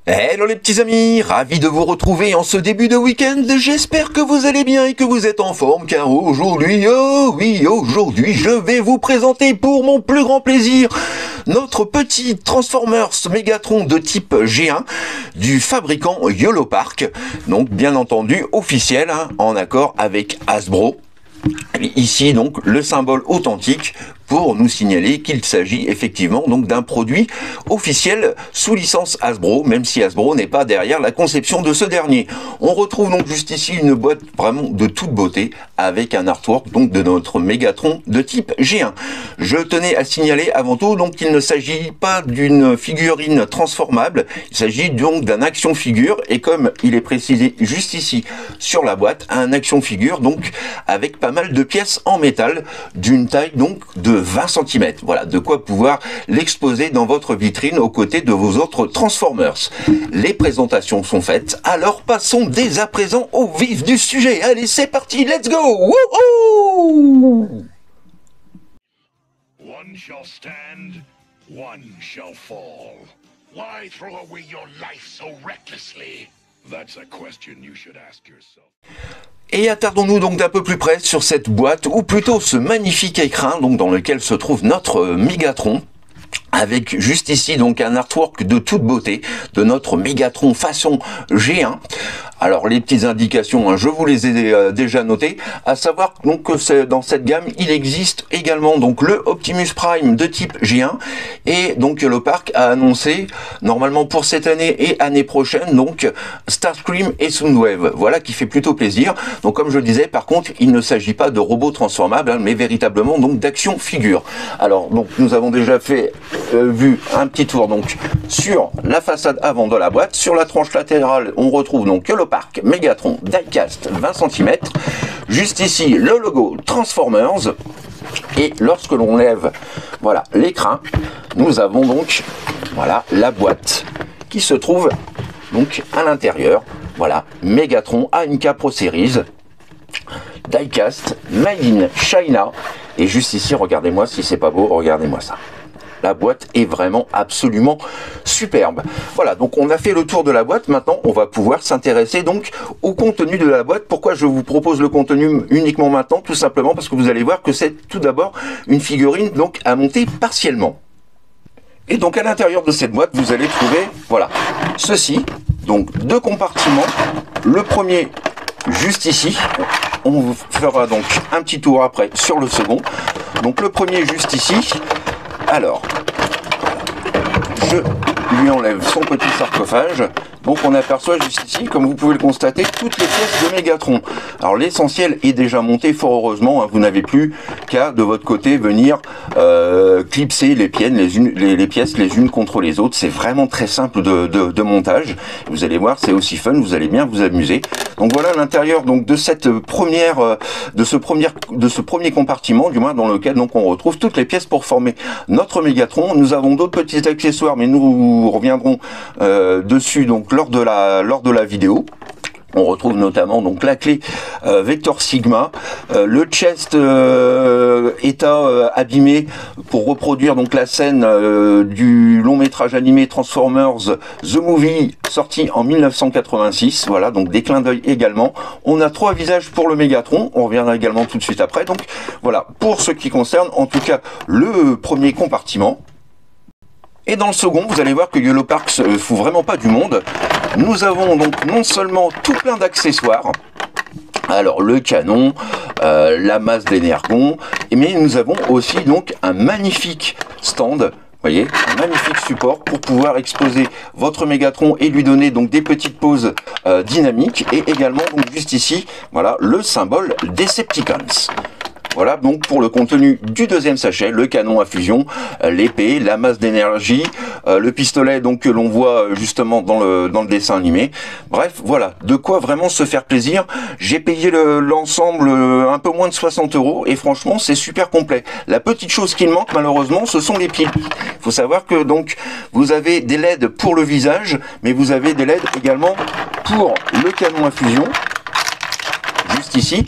Hello les petits amis, ravi de vous retrouver en ce début de week-end. J'espère que vous allez bien et que vous êtes en forme, car aujourd'hui, aujourd'hui, je vais vous présenter pour mon plus grand plaisir notre petit Transformers Megatron de type G1 du fabricant Yolopark. Donc bien entendu officiel, en accord avec Hasbro. Ici donc le symbole authentique pour nous signaler qu'il s'agit effectivement donc d'un produit officiel sous licence Hasbro, même si Hasbro n'est pas derrière la conception de ce dernier. On retrouve donc juste ici une boîte vraiment de toute beauté avec un artwork donc de notre Megatron de type G1. Je tenais à signaler avant tout donc qu'il ne s'agit pas d'une figurine transformable, il s'agit donc d'un action figure, et comme il est précisé juste ici sur la boîte, un action figure donc avec pas mal de pièces en métal d'une taille donc de 20 cm. Voilà, de quoi pouvoir l'exposer dans votre vitrine aux côtés de vos autres Transformers. Les présentations sont faites, alors passons dès à présent au vif du sujet. Allez, c'est parti, let's go! Wouhou! One shall stand, one shall fall. Why throw away your life so recklessly? That's a question you should ask yourself. Et attardons-nous donc d'un peu plus près sur cette boîte, ou plutôt ce magnifique écrin donc dans lequel se trouve notre Megatron, avec juste ici donc un artwork de toute beauté de notre Megatron façon G1. Alors les petites indications, je vous les ai déjà notées, à savoir donc que dans cette gamme il existe également donc le Optimus Prime de type G1, et donc Yolopark a annoncé normalement pour cette année et année prochaine donc Starscream et Soundwave. Voilà qui fait plutôt plaisir. Donc comme je le disais, par contre il ne s'agit pas de robots transformables, mais véritablement donc d'action figure. Alors donc nous avons déjà fait vu un petit tour donc sur la façade avant de la boîte. Sur la tranche latérale on retrouve donc Yolopark Megatron diecast 20 cm, juste ici le logo Transformers, et lorsque l'on lève voilà l'écran, nous avons donc voilà la boîte qui se trouve donc à l'intérieur. Voilà, Megatron AMK Pro Series diecast made in China, et juste ici regardez-moi si c'est pas beau, regardez-moi ça. La boîte est vraiment absolument superbe. Voilà, donc on a fait le tour de la boîte. Maintenant, on va pouvoir s'intéresser donc au contenu de la boîte. Pourquoi je vous propose le contenu uniquement maintenant? Tout simplement parce que vous allez voir que c'est tout d'abord une figurine donc à monter partiellement. Et donc à l'intérieur de cette boîte, vous allez trouver, voilà, ceci. Donc deux compartiments. Le premier juste ici. On fera donc un petit tour après sur le second. Donc le premier juste ici. Alors, je lui enlève son petit sarcophage. Donc on aperçoit juste ici, comme vous pouvez le constater, toutes les pièces de Megatron. Alors l'essentiel est déjà monté, fort heureusement, vous n'avez plus qu'à de votre côté venir clipser les pièces les unes contre les autres. C'est vraiment très simple de montage. Vous allez voir, c'est aussi fun, vous allez bien vous amuser. Donc voilà l'intérieur donc de cette première de ce premier compartiment, du moins dans lequel donc on retrouve toutes les pièces pour former notre Megatron. Nous avons d'autres petits accessoires, mais nous reviendrons dessus donc lors de la vidéo. On retrouve notamment donc la clé Vector Sigma, le chest état abîmé pour reproduire donc la scène du long métrage animé Transformers The Movie sorti en 1986. Voilà, donc des clins d'œil également. On a 3 visages pour le Megatron, on reviendra également tout de suite après. Donc voilà, pour ce qui concerne en tout cas le premier compartiment. Et dans le second, vous allez voir que Yolopark se fout vraiment pas du monde. Nous avons donc non seulement tout plein d'accessoires, alors le canon, la masse d'énergon, mais nous avons aussi donc un magnifique stand. Voyez, un magnifique support pour pouvoir exposer votre Megatron et lui donner donc des petites pauses dynamiques, et également donc juste ici, voilà le symbole Decepticons. Voilà donc pour le contenu du deuxième sachet, le canon à fusion, l'épée, la masse d'énergie, le pistolet donc que l'on voit justement dans le dessin animé. Bref, voilà, de quoi vraiment se faire plaisir. J'ai payé l'ensemble un peu moins de 60 € et franchement c'est super complet. La petite chose qui manque malheureusement, ce sont les piles. Il faut savoir que donc vous avez des LED pour le visage, mais vous avez des LED également pour le canon à fusion, juste ici.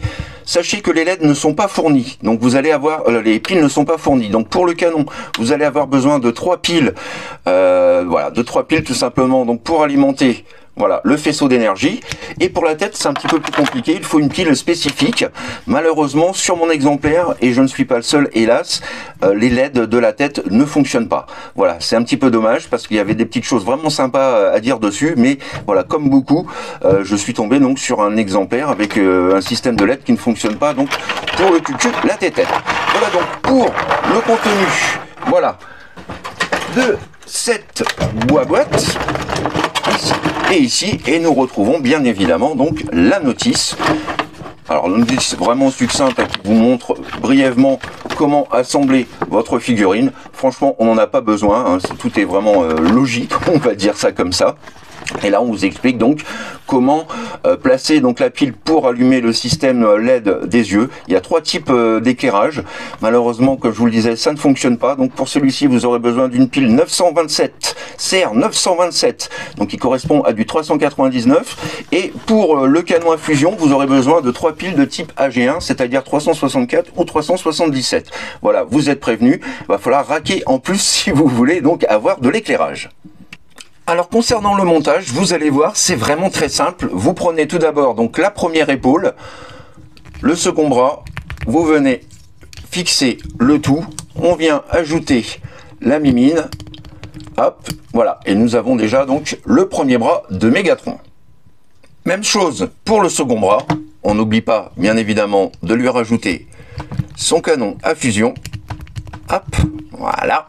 Sachez que les LED ne sont pas fournis, donc vous allez avoir les piles ne sont pas fournies. Donc pour le canon, vous allez avoir besoin de 3 piles, voilà, de 3 piles tout simplement. Donc pour alimenter, voilà, le faisceau d'énergie. Et pour la tête, c'est un petit peu plus compliqué. Il faut une pile spécifique. Malheureusement, sur mon exemplaire, et je ne suis pas le seul, hélas, les LED de la tête ne fonctionnent pas. Voilà, c'est un petit peu dommage parce qu'il y avait des petites choses vraiment sympas à dire dessus. Mais voilà, comme beaucoup, je suis tombé donc sur un exemplaire avec un système de LED qui ne fonctionne pas. Donc pour le cucu, la tête. Voilà donc pour le contenu. Voilà de cette boîte. Ici et ici, et nous retrouvons bien évidemment donc la notice. Alors une notice vraiment succincte qui vous montre brièvement comment assembler votre figurine. Franchement, on n'en a pas besoin, hein, tout est vraiment logique, on va dire ça comme ça. Et là, on vous explique donc comment placer donc la pile pour allumer le système LED des yeux. Il y a 3 types d'éclairage. Malheureusement, comme je vous le disais, ça ne fonctionne pas. Donc pour celui-ci, vous aurez besoin d'une pile 927, CR 927, donc qui correspond à du 399. Et pour le canon à fusion, vous aurez besoin de 3 piles de type AG1, c'est-à-dire 364 ou 377. Voilà, vous êtes prévenus. Il va falloir raquer en plus si vous voulez donc avoir de l'éclairage. Alors concernant le montage, vous allez voir, c'est vraiment très simple. Vous prenez tout d'abord donc la première épaule, le second bras, vous venez fixer le tout, on vient ajouter la mimine, hop, voilà, et nous avons déjà donc le premier bras de Mégatron. Même chose pour le second bras, on n'oublie pas bien évidemment de lui rajouter son canon à fusion, hop, voilà.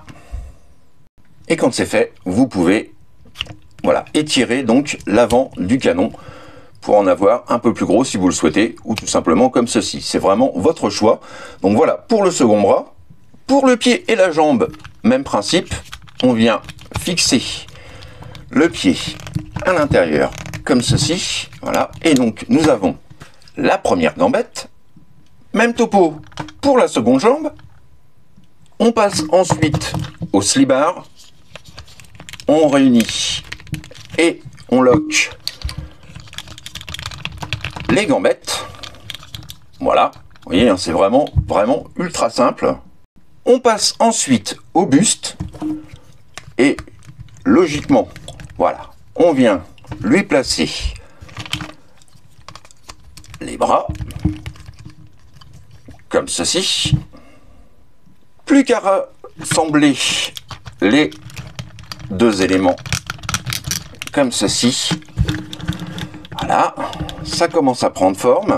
Et quand c'est fait, vous pouvez voilà, étirer donc l'avant du canon pour en avoir un peu plus gros si vous le souhaitez, ou tout simplement comme ceci. C'est vraiment votre choix. Donc voilà, pour le second bras. Pour le pied et la jambe, même principe. On vient fixer le pied à l'intérieur comme ceci. Voilà, et donc nous avons la première gambette. Même topo pour la seconde jambe. On passe ensuite au slibard. On réunit et on lock les gambettes. Voilà, vous voyez, c'est vraiment ultra simple. On passe ensuite au buste et logiquement, voilà, on vient lui placer les bras comme ceci. Plus qu'à rassembler les 2 éléments comme ceci. Voilà, ça commence à prendre forme.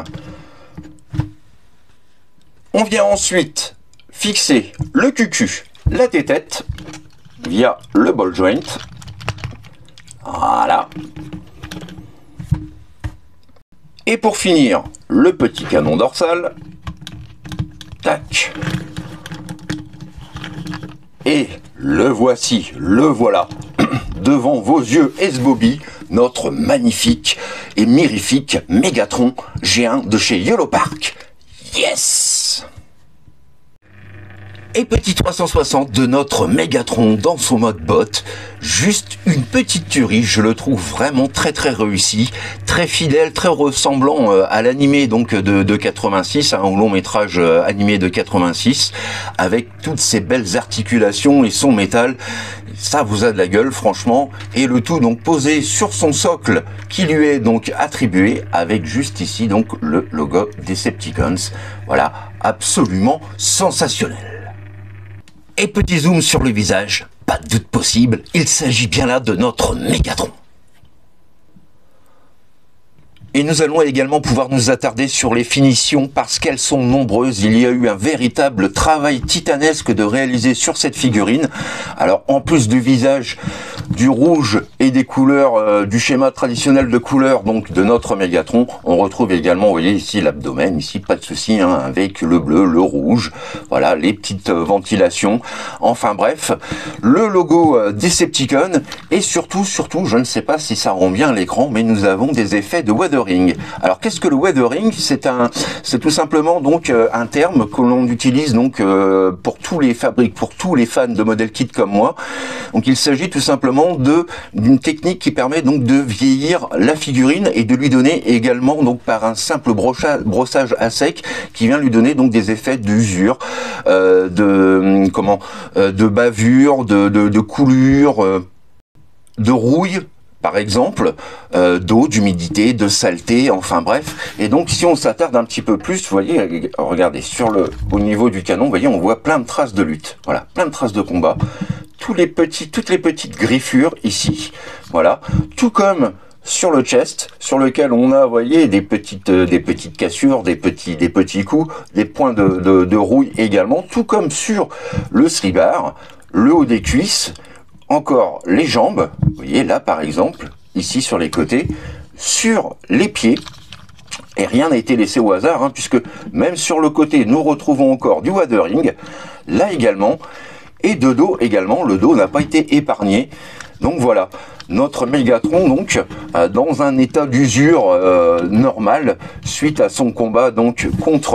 On vient ensuite fixer le cucu, la tête via le ball joint. Voilà. Et pour finir, le petit canon dorsal. Tac. Et le voici, le voilà, devant vos yeux Esbobby, notre magnifique et mirifique Mégatron G1 de chez YOLO Park. Yes! Et petit 360 de notre Mégatron dans son mode bot. Juste une petite tuerie, je le trouve vraiment très réussi, très fidèle, très ressemblant à l'animé donc de 86, au long métrage animé de 86, avec toutes ces belles articulations et son métal. Ça vous a de la gueule franchement, et le tout donc posé sur son socle qui lui est donc attribué avec juste ici donc le logo Decepticons. Voilà, absolument sensationnel. Et petit zoom sur le visage, pas de doute possible, il s'agit bien là de notre Mégatron. Et nous allons également pouvoir nous attarder sur les finitions parce qu'elles sont nombreuses. Il y a eu un véritable travail titanesque de réaliser sur cette figurine. Alors en plus du visage, du rouge et des couleurs, du schéma traditionnel de couleurs donc de notre Mégatron, on retrouve également, vous voyez ici l'abdomen, ici pas de souci, hein, avec le bleu, le rouge, voilà les petites ventilations. Enfin bref, le logo Decepticon et surtout, je ne sais pas si ça rend bien à l'écran, mais nous avons des effets de weathering. Alors qu'est-ce que le weathering? C'est tout simplement donc un terme que l'on utilise donc pour tous les fabriques, pour tous les fans de modèle kit comme moi. Donc il s'agit tout simplement simplement d'une technique qui permet donc de vieillir la figurine et de lui donner également donc par un simple brossage à sec qui vient lui donner donc des effets d'usure, de bavure, de coulure, de rouille, par exemple, d'eau, d'humidité, de saleté, enfin bref. Et donc si on s'attarde un petit peu plus, vous voyez, regardez, au niveau du canon, vous voyez, on voit plein de traces de lutte, voilà, plein de traces de combat, toutes les petites griffures ici, voilà, tout comme sur le chest, sur lequel on a, vous voyez, des petites cassures, des petits coups, des points de rouille également, tout comme sur le slibard, le haut des cuisses, encore les jambes, vous voyez là par exemple, ici sur les côtés, sur les pieds, et rien n'a été laissé au hasard, hein, puisque même sur le côté, nous retrouvons encore du weathering, là également, et de dos également, le dos n'a pas été épargné. Donc voilà, notre Megatron donc dans un état d'usure normal suite à son combat donc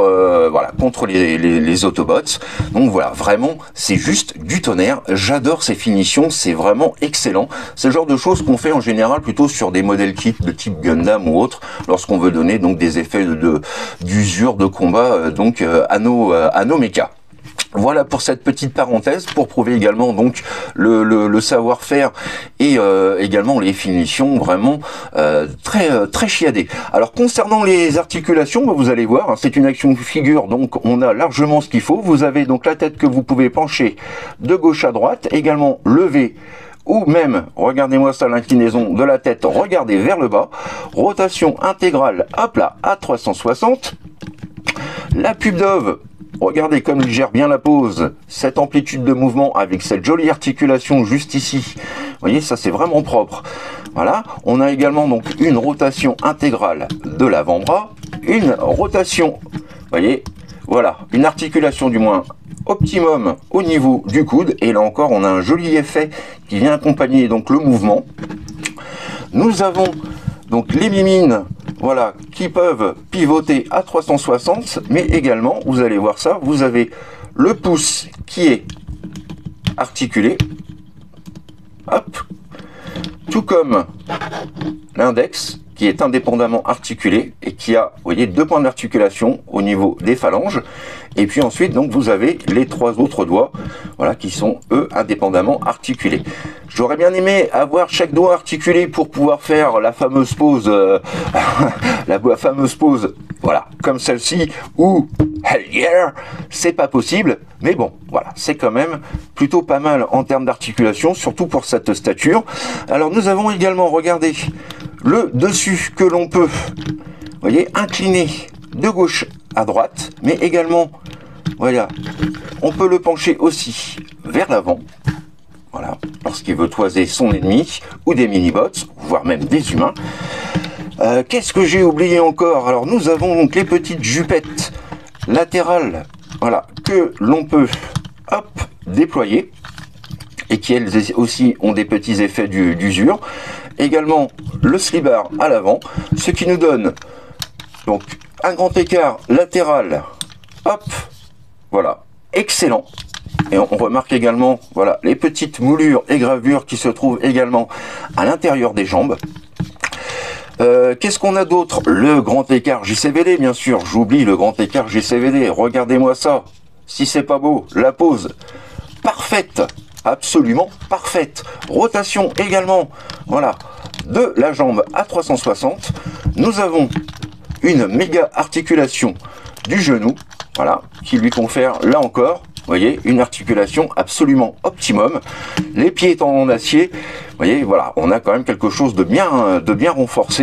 contre les Autobots. Donc voilà, vraiment c'est juste du tonnerre. J'adore ces finitions, c'est vraiment excellent. C'est le genre de choses qu'on fait en général plutôt sur des modèles kits de type Gundam ou autre, lorsqu'on veut donner donc des effets d'usure de combat à nos mechas. Voilà pour cette petite parenthèse, pour prouver également donc le savoir-faire et également les finitions vraiment très chiadées. Alors concernant les articulations, vous allez voir, hein, c'est une action figure, donc on a largement ce qu'il faut. Vous avez donc la tête que vous pouvez pencher de gauche à droite, également lever, ou même, regardez-moi ça, l'inclinaison de la tête, regardez vers le bas, rotation intégrale, hop là, à 360, la pub d'Ove. Regardez comme il gère bien la pose, cette amplitude de mouvement avec cette jolie articulation juste ici. Vous voyez, ça c'est vraiment propre. Voilà, on a également donc une rotation intégrale de l'avant-bras, une rotation, vous voyez, voilà, une articulation du moins optimum au niveau du coude. Et là encore, on a un joli effet qui vient accompagner donc le mouvement. Nous avons donc les mimines, voilà, qui peuvent pivoter à 360, mais également, vous allez voir ça, vous avez le pouce qui est articulé, hop, tout comme l'index qui est indépendamment articulé et qui a, vous voyez, 2 points d'articulation au niveau des phalanges. Et puis ensuite, donc, vous avez les 3 autres doigts, voilà, qui sont, eux, indépendamment articulés. J'aurais bien aimé avoir chaque doigt articulé pour pouvoir faire la fameuse pose, la fameuse pose, voilà, comme celle-ci, ou Hell yeah, c'est pas possible, mais bon, voilà, c'est quand même plutôt pas mal en termes d'articulation, surtout pour cette stature. Alors, nous avons également, regardez, le dessus que l'on peut, vous voyez, incliner de gauche à droite, mais également, voilà, on peut le pencher aussi vers l'avant, voilà, lorsqu'il veut toiser son ennemi, ou des mini-bots, voire même des humains. Qu'est-ce que j'ai oublié encore? Alors, nous avons donc les petites jupettes latérales, voilà, que l'on peut, hop, déployer, et qui elles aussi ont des petits effets d'usure. Également le slibard à l'avant, ce qui nous donne donc un grand écart latéral, hop, voilà, excellent. Et on remarque également, voilà, les petites moulures et gravures qui se trouvent également à l'intérieur des jambes. Qu'est-ce qu'on a d'autre? Le grand écart JCVD, bien sûr, j'oublie le grand écart JCVD, regardez-moi ça, si c'est pas beau, la pose parfaite, absolument parfaite. Rotation également, voilà, de la jambe à 360. Nous avons une méga articulation du genou, voilà, qui lui confère là encore, vous voyez, une articulation absolument optimum. Les pieds étant en acier, vous voyez, voilà, on a quand même quelque chose de bien renforcé.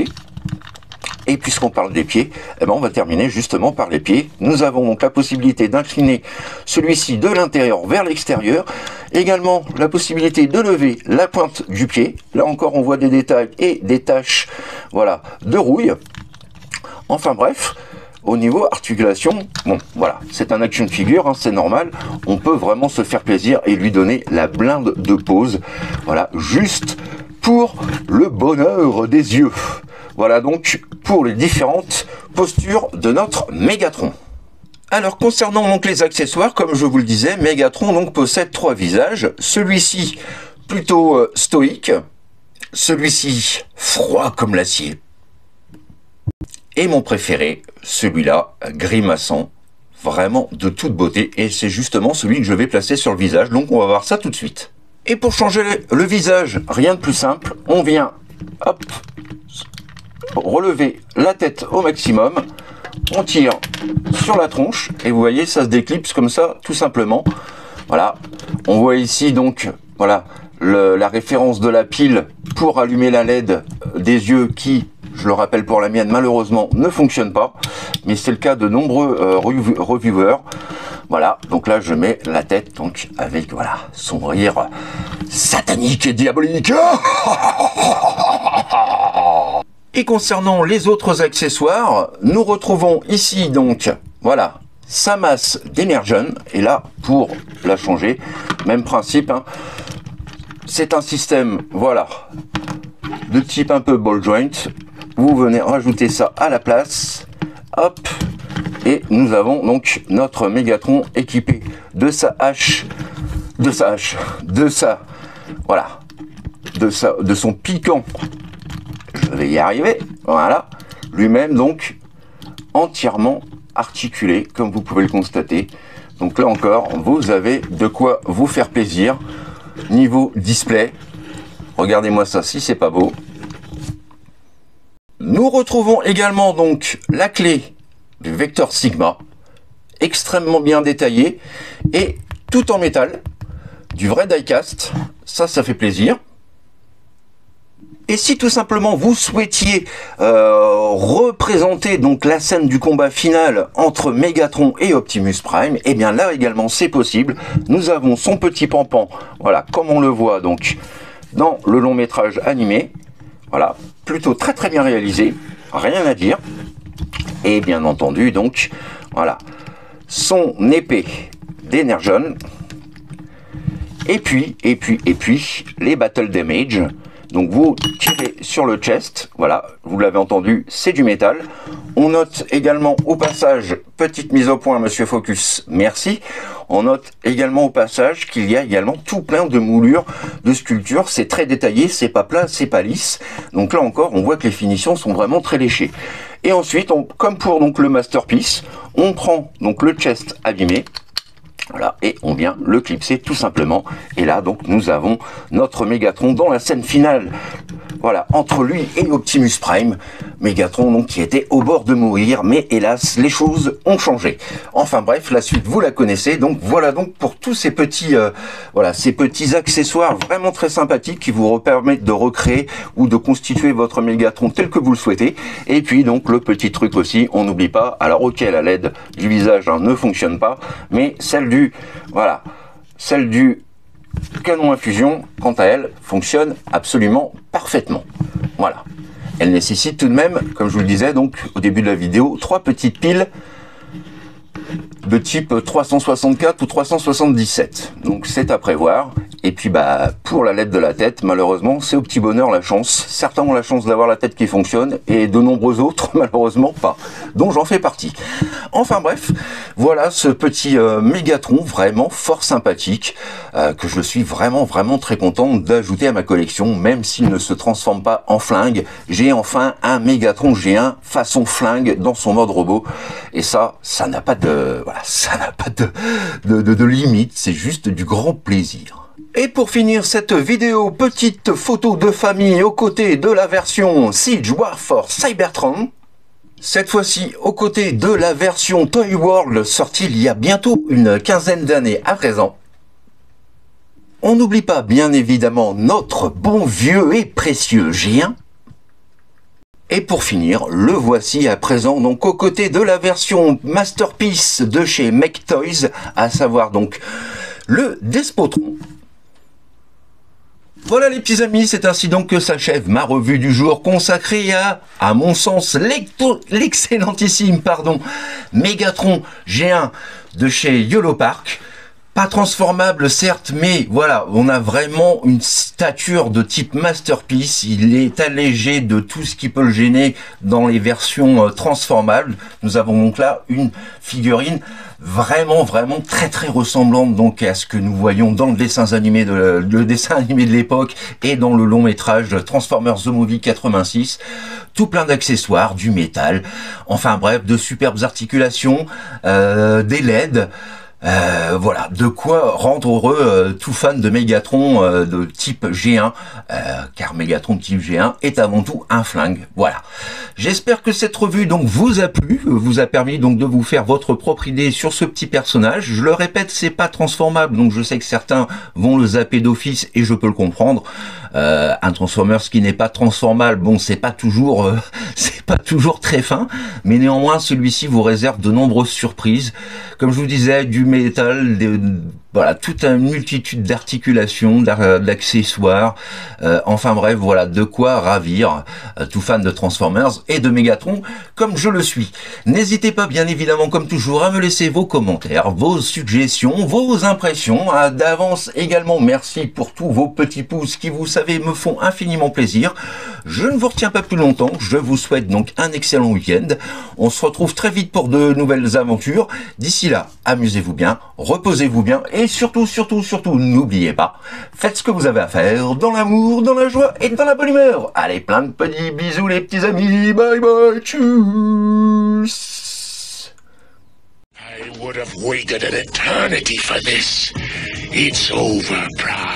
Et puisqu'on parle des pieds, eh ben on va terminer justement par les pieds. Nous avons donc la possibilité d'incliner celui-ci de l'intérieur vers l'extérieur. Également la possibilité de lever la pointe du pied. Là encore on voit des détails et des taches, voilà, de rouille. Enfin bref, au niveau articulation, bon voilà, c'est un action figure, hein, c'est normal. On peut vraiment se faire plaisir et lui donner la blinde de pose. Voilà, juste pour le bonheur des yeux. Voilà donc pour les différentes postures de notre Megatron. Alors concernant donc les accessoires, comme je vous le disais, Megatron donc possède 3 visages. Celui-ci plutôt stoïque. Celui-ci, froid comme l'acier. Et mon préféré, celui-là, grimaçant, vraiment de toute beauté. Et c'est justement celui que je vais placer sur le visage. Donc on va voir ça tout de suite. Et pour changer le visage, rien de plus simple. On vient, hop, relever la tête au maximum. On tire sur la tronche. Et vous voyez, ça se déclipse comme ça, tout simplement. Voilà. On voit ici donc, voilà, la référence de la pile pour allumer la LED des yeux qui, je le rappelle pour la mienne, malheureusement ne fonctionne pas, mais c'est le cas de nombreux reviewers. Voilà, donc là je mets la tête donc avec voilà son rire satanique et diabolique. Et concernant les autres accessoires, nous retrouvons ici donc voilà sa masse d'Energon, et là pour la changer, même principe, hein. C'est un système, voilà, de type un peu ball joint. Vous venez rajouter ça à la place, hop, et nous avons donc notre Mégatron équipé de sa hache, de son piquant. Je vais y arriver, voilà, lui-même donc entièrement articulé, comme vous pouvez le constater. Donc là encore, vous avez de quoi vous faire plaisir. Niveau display, regardez-moi ça si c'est pas beau. Nous retrouvons également donc la clé du Vector Sigma, extrêmement bien détaillée et tout en métal, du vrai die-cast, ça fait plaisir. Et si tout simplement vous souhaitiez représenter donc la scène du combat final entre Mégatron et Optimus Prime, et bien là également c'est possible. Nous avons son petit pampan, voilà, comme on le voit donc dans le long métrage animé. Voilà, plutôt très très bien réalisé, rien à dire. Et bien entendu donc, voilà, son épée d'Energon. Et puis, les Battle Damage. Donc vous tirez sur le chest, voilà, vous l'avez entendu, c'est du métal. On note également au passage, petite mise au point, monsieur Focus, merci. On note également au passage qu'il y a également tout plein de moulures, de sculptures. C'est très détaillé, c'est pas plat, c'est pas lisse. Donc là encore, on voit que les finitions sont vraiment très léchées. Et ensuite, comme pour donc le Masterpiece, on prend donc le chest abîmé. Voilà, et on vient le clipser tout simplement. Et là, donc, nous avons notre Mégatron dans la scène finale. Voilà, entre lui et Optimus Prime. Mégatron, donc, qui était au bord de mourir. Mais hélas, les choses ont changé. Enfin bref, la suite, vous la connaissez. Donc, voilà donc pour tous ces petits, ces petits accessoires vraiment très sympathiques qui vous permettent de recréer ou de constituer votre Mégatron tel que vous le souhaitez. Et puis, donc, le petit truc aussi, on n'oublie pas. Alors, ok, la LED du visage ne fonctionne pas. Mais celle du canon à fusion, quant à elle, fonctionne absolument parfaitement. Voilà. Elle nécessite tout de même, comme je vous le disais donc au début de la vidéo, 3 petites piles de type 364 ou 377. Donc c'est à prévoir. Et puis pour la LED de la tête, malheureusement, c'est au petit bonheur la chance. Certains ont la chance d'avoir la tête qui fonctionne et de nombreux autres, malheureusement, pas. Donc j'en fais partie. Enfin bref, voilà ce petit Mégatron vraiment fort sympathique que je suis vraiment très content d'ajouter à ma collection, même s'il ne se transforme pas en flingue. J'ai enfin un Mégatron G1 façon flingue dans son mode robot. Et ça n'a pas de limite, c'est juste du grand plaisir. Et pour finir cette vidéo, petite photo de famille aux côtés de la version Siege Warforce Cybertron. Cette fois-ci aux côtés de la version Toy World sortie il y a bientôt une quinzaine d'années à présent. On n'oublie pas bien évidemment notre bon vieux et précieux G1. Et pour finir, le voici à présent donc aux côtés de la version Masterpiece de chez Make Toys, à savoir donc le Despotron. Voilà les petits amis, c'est ainsi donc que s'achève ma revue du jour consacrée à mon sens, l'excellentissime, Mégatron G1 de chez YOLO Park. Pas transformable, certes, mais voilà, on a vraiment une stature de type masterpiece. Il est allégé de tout ce qui peut le gêner dans les versions transformables. Nous avons donc là une figurine vraiment très ressemblante donc à ce que nous voyons dans le dessin animé de l'époque et dans le long métrage de Transformers The Movie 86. Tout plein d'accessoires, du métal, enfin bref, de superbes articulations, des LED. Voilà, de quoi rendre heureux tout fan de Megatron de type G1, car Megatron de type G1 est avant tout un flingue. Voilà. J'espère que cette revue donc vous a plu, vous a permis donc de vous faire votre propre idée sur ce petit personnage. Je le répète, c'est pas transformable, donc je sais que certains vont le zapper d'office et je peux le comprendre. Un Transformers qui n'est pas transformable, bon, c'est pas toujours très fin, mais néanmoins celui-ci vous réserve de nombreuses surprises. Comme je vous disais, du métal, voilà, toute une multitude d'articulations, d'accessoires, enfin bref, voilà, de quoi ravir tout fan de Transformers et de Megatron, comme je le suis. N'hésitez pas, bien évidemment, comme toujours, à me laisser vos commentaires, vos suggestions, vos impressions. D'avance également, merci pour tous vos petits pouces qui, vous savez, me font infiniment plaisir. Je ne vous retiens pas plus longtemps, je vous souhaite donc un excellent week-end. On se retrouve très vite pour de nouvelles aventures. D'ici là, amusez-vous bien, reposez-vous bien et surtout, n'oubliez pas, faites ce que vous avez à faire dans l'amour, dans la joie et dans la bonne humeur. Allez, plein de petits bisous les petits amis, bye bye, tchuss. I would have waited an eternity for this. It's over, Prime.